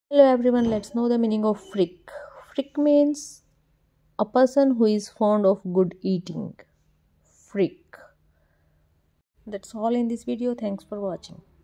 Hello everyone, let's know the meaning of freak. Freak means a person who is fond of good eating. Freak. That's all in this video. Thanks for watching.